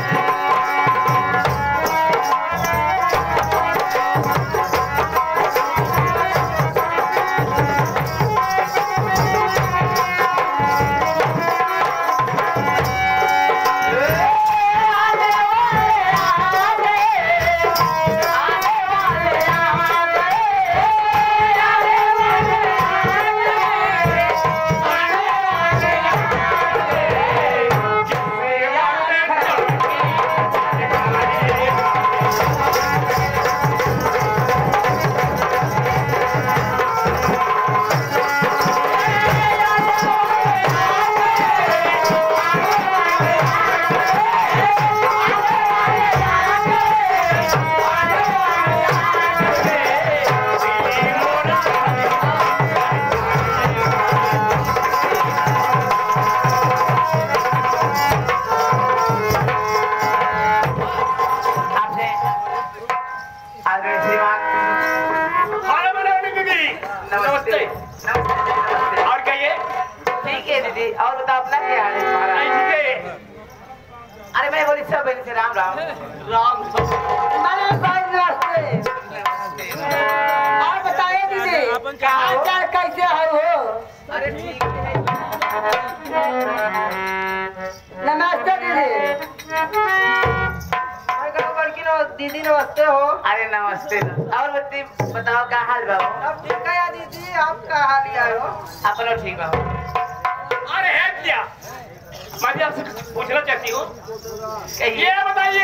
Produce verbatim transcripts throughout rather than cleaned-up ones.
और बता अपना क्या हाल है तुम्हारा? ठीक है। अरे मैं बोली सब बहन से राम राम राम मैंने भाई नमस्ते। और बताइए दीदी क्या हाल चाल कैसे है हो? अरे ठीक है। नमस्ते दीदी। दीदी नमस्ते हो। अरे नमस्ते। और बत्ती बताओ क्या हाल बाबू? अब ठीक है दीदी, आपका हाल क्या हो? अपनो ठीक बाबू। अरे है क्या? मैं भी आपसे पूछना चाहती हूँ, ये बताइए,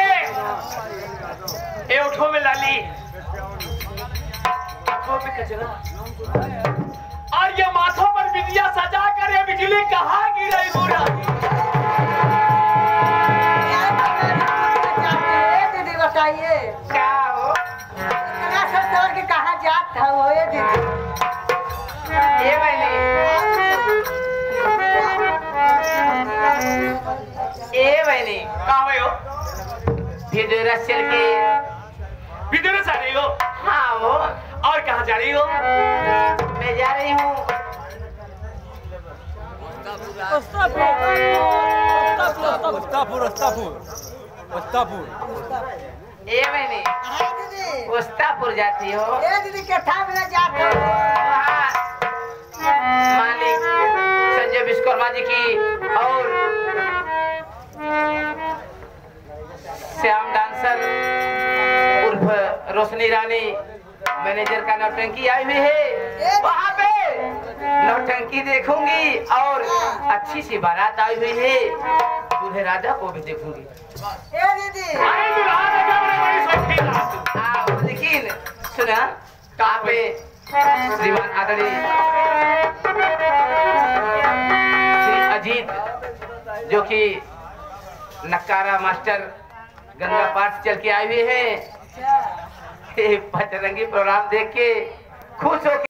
ये उठो में लाली, आंखों पे कचरा, और ये माथों पर बिजलियां सजा कर ये बिजली कहाँ गिरी बुरा? दीदी बताइए क्या हो? सोच के कहाँ जात था वो ये दीदी? ये मैंने ए बहनी कहाँ गए हो? विदुरस चल के विदुरस जा रही हो? हाँ वो। और कहाँ जा रही हो? मैं जा रही हूँ उस्तापुर उस्तापुर उस्तापुर। ए बहनी उस्तापुर जाती हो? ए दीदी कैथा में जाते हो? मालिक संजय विश्वकर्मा जी की और श्याम डांसर उर्फ रोशनी रानी मैनेजर का नौटंकी आई हुई है, वहाँ पे नौटंकी देखूंगी और अच्छी सी बारात आई हुई है, दूल्हे राजा को भी देखूंगी। ए दीदी अरे दुल्हा देखा बड़े बड़ी शौकीन रात। हाँ लेकिन सुना कहाँ पे श्रीमान आदरणीय श्री अजीत जो कि नक्कारा मास्टर गंगा पार से चल के आए हुए हैं, पचरंगी प्रोग्राम देख के खुश हो